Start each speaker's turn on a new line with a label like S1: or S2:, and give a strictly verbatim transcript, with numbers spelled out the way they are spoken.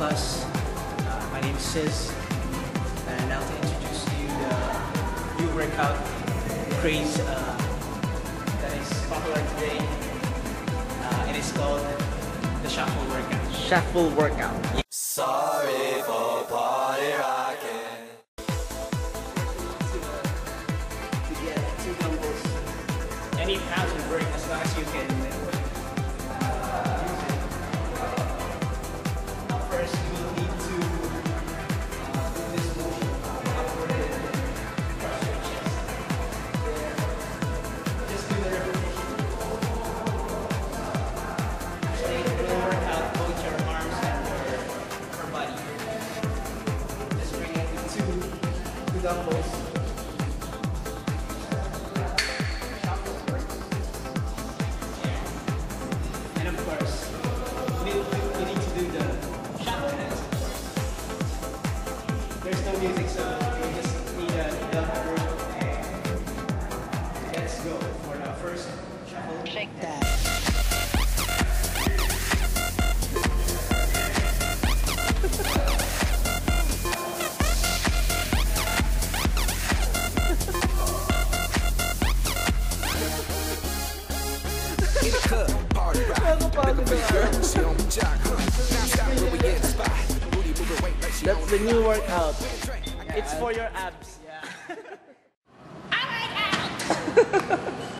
S1: Plus. Uh, my name is Cis, and I'll introduce you the new workout craze uh, that is popular today. Uh, it is called the shuffle workout.
S2: Shuffle workout. Yeah.
S3: Sorry for party rocking.
S1: To get two dumbbells, any pounds will work as long as you can. First, you will need to uh, do this motion upward and cross your chest. There. Just do the repetition. Actually, it will work out both your arms and your upper body. Just bring it to two, two dumbbells. And of course, you need to, you need to do the there's no music, so you just need a dumb group. Let's go for the first shuffle.
S2: Shake that. That's the new workout. It's for your abs.
S1: Yeah.